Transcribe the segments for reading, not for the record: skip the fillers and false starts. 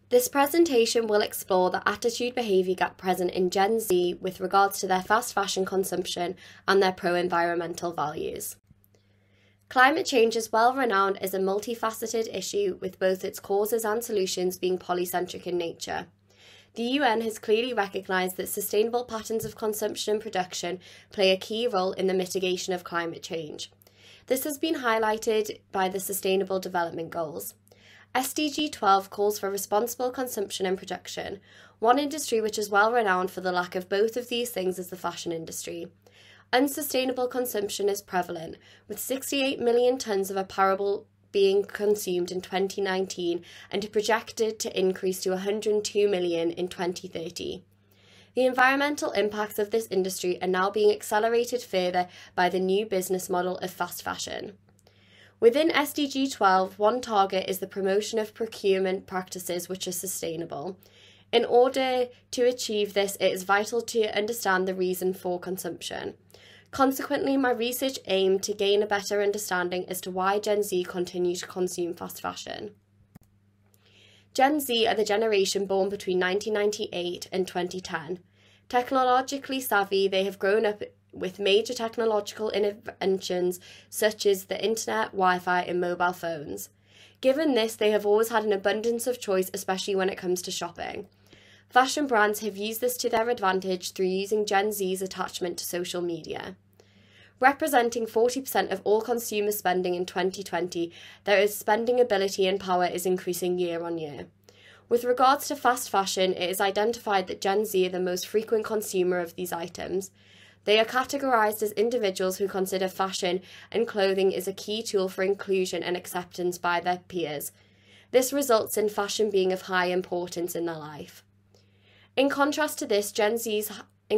This presentation will explore the attitude-behaviour gap present in Gen Z with regards to their fast fashion consumption and their pro-environmental values. Climate change is well renowned as a multifaceted issue, with both its causes and solutions being polycentric in nature. The UN has clearly recognised that sustainable patterns of consumption and production play a key role in the mitigation of climate change. This has been highlighted by the Sustainable Development Goals. SDG 12 calls for responsible consumption and production. One industry which is well renowned for the lack of both of these things is the fashion industry. Unsustainable consumption is prevalent, with 68 million tonnes of apparel being consumed in 2019 and projected to increase to 102 million in 2030. The environmental impacts of this industry are now being accelerated further by the new business model of fast fashion. Within SDG 12, one target is the promotion of procurement practices which are sustainable. In order to achieve this, it is vital to understand the reason for consumption. Consequently, my research aimed to gain a better understanding as to why Gen Z continue to consume fast fashion. Gen Z are the generation born between 1998 and 2010. Technologically savvy, they have grown up with major technological inventions such as the internet, Wi-Fi and mobile phones. Given this, they have always had an abundance of choice, especially when it comes to shopping. Fashion brands have used this to their advantage through using Gen Z's attachment to social media. Representing 40% of all consumer spending in 2020, their spending ability and power is increasing year on year. With regards to fast fashion, it is identified that Gen Z are the most frequent consumer of these items. They are categorised as individuals who consider fashion and clothing as a key tool for inclusion and acceptance by their peers. This results in fashion being of high importance in their life. In contrast to Gen Z's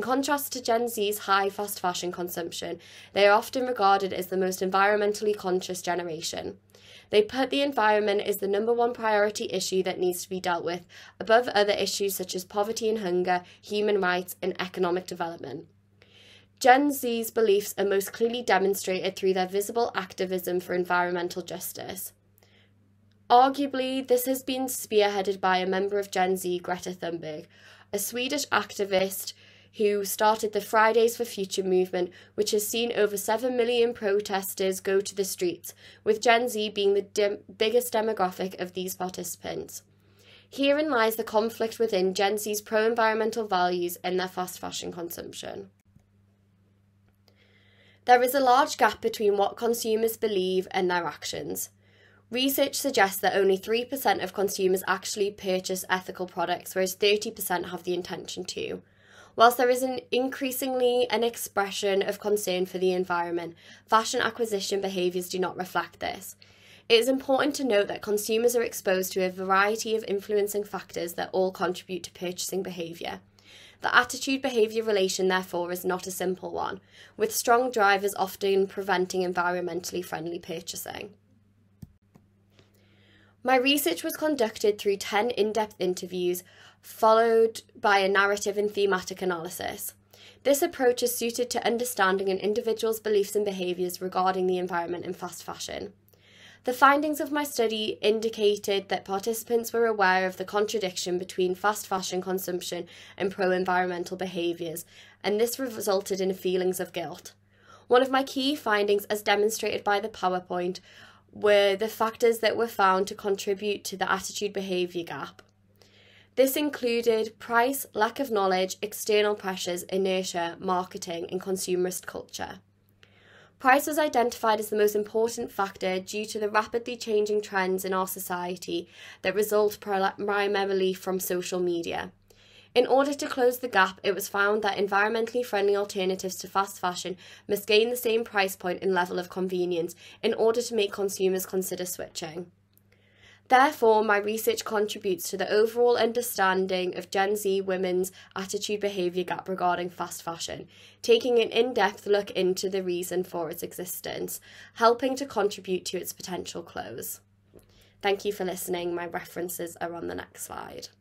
high fast fashion consumption, they are often regarded as the most environmentally conscious generation. They put the environment as the number one priority issue that needs to be dealt with, above other issues such as poverty and hunger, human rights, and economic development. Gen Z's beliefs are most clearly demonstrated through their visible activism for environmental justice. Arguably, this has been spearheaded by a member of Gen Z, Greta Thunberg, a Swedish activist who started the Fridays for Future movement, which has seen over 7 million protesters go to the streets, with Gen Z being the biggest demographic of these participants. Herein lies the conflict within Gen Z's pro-environmental values and their fast fashion consumption. There is a large gap between what consumers believe and their actions. Research suggests that only 3% of consumers actually purchase ethical products, whereas 30% have the intention to. Whilst there is increasingly an expression of concern for the environment, fashion acquisition behaviours do not reflect this. It is important to note that consumers are exposed to a variety of influencing factors that all contribute to purchasing behaviour. The attitude-behaviour relation, therefore, is not a simple one, with strong drivers often preventing environmentally friendly purchasing. My research was conducted through 10 in-depth interviews, followed by a narrative and thematic analysis. This approach is suited to understanding an individual's beliefs and behaviours regarding the environment in fast fashion. The findings of my study indicated that participants were aware of the contradiction between fast fashion consumption and pro-environmental behaviours, and this resulted in feelings of guilt. One of my key findings, as demonstrated by the PowerPoint, were the factors that were found to contribute to the attitude-behaviour gap. This included price, lack of knowledge, external pressures, inertia, marketing, and consumerist culture. Price was identified as the most important factor due to the rapidly changing trends in our society that result primarily from social media. In order to close the gap, it was found that environmentally friendly alternatives to fast fashion must gain the same price point and level of convenience in order to make consumers consider switching. Therefore, my research contributes to the overall understanding of Gen Z women's attitude-behaviour gap regarding fast fashion, taking an in-depth look into the reason for its existence, helping to contribute to its potential close. Thank you for listening. My references are on the next slide.